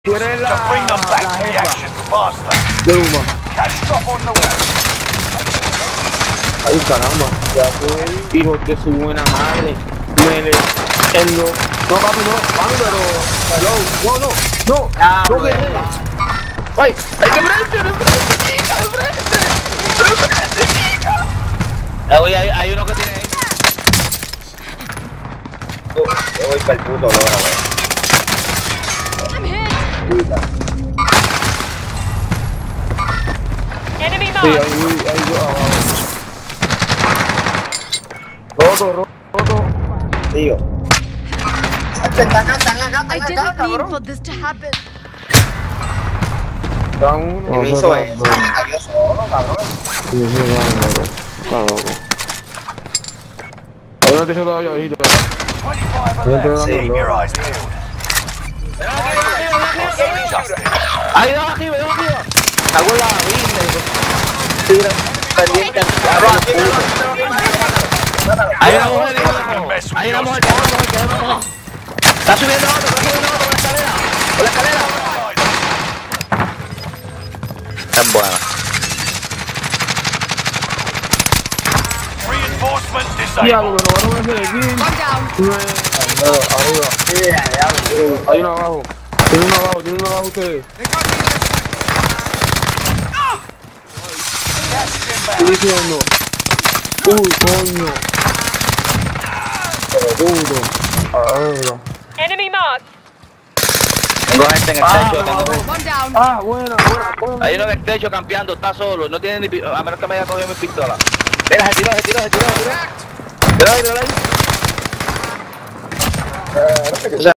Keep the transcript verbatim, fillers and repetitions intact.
Tú eres la, To bring them back la to the jefa action faster. de Uma. Cash drop on the way. Ay, caramba. Ya fue hijo de su buena madre. Me le... En lo... No, papi, no. Papi, pero... Hello. No, no. No. Ah, no, bueno. que... Ay, ay, de frente, de frente, chica, de frente. De frente, chica. Ah, oye, hay, hay uno que tiene ahí. Yo voy para el puto lora, wey. I'm hit. Enemy Sí, mark. ahí, ahí, yo abajo. Roto, roto, roto. Tío. I didn't mean for this to happen. Da uno. ¿Qué me hizo eso? Adiós solo, cabrón. Sí, sí, claro, claro. Hay uno que se lo había visto. twenty-five left. Keep your eyes peeled. Ahí, dos aquí, dos aquí. Hago la vida. Tira, pendiente. Hay una mujer, Hay una mujer, está subiendo otro, está subiendo otro por la escalera. Por la escalera. Tan buena. Reinforcement Diablo, disabled. pero no me hace aquí. One down. Arriba. Hay uno abajo. Tiene uno abajo, tiene uno abajo ustedes. Estoy diciendo. Uy, coño. Puto. Ahora. Enemy mark. Tengo gente en el techo. Tengo... One down. Ah, buena, buena, buena. Hay uno en el techo campeando, está solo, no tiene ni pi... a menos que me haya cogido mi pistola. Mira, se tiró, se tiró, se tiró, se tiró. Mira ahí, mira ahí.